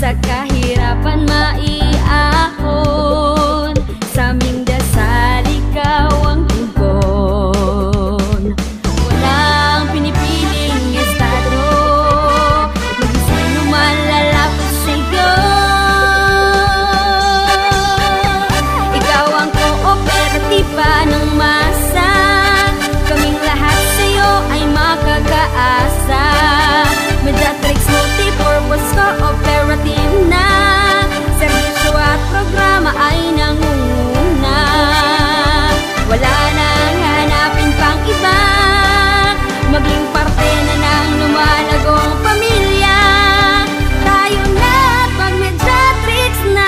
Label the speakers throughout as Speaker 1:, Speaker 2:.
Speaker 1: sa kahirapan maiahon, sa aming dasal ikaw ang tugon. Walang pinipiling estado, maging sino man lalapit sa'yo. Ikaw ang kooperatiba ng masa, kaming lahat sa'yo ay makakaasa. Mediatrix Multipurpose Cooperative na serbisyo at programa ay nangunguna. Wala nang hanapin pang iba, maging parte na ng lumalagong pamilya. Tayo na at mag-Mediatrix na.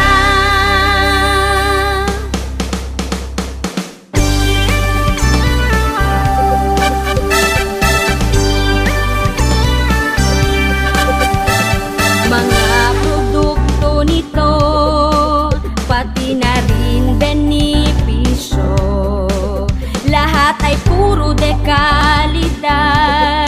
Speaker 1: Mga produkto nito, pati na rin benepisyo, lahat ay puro dekalidad.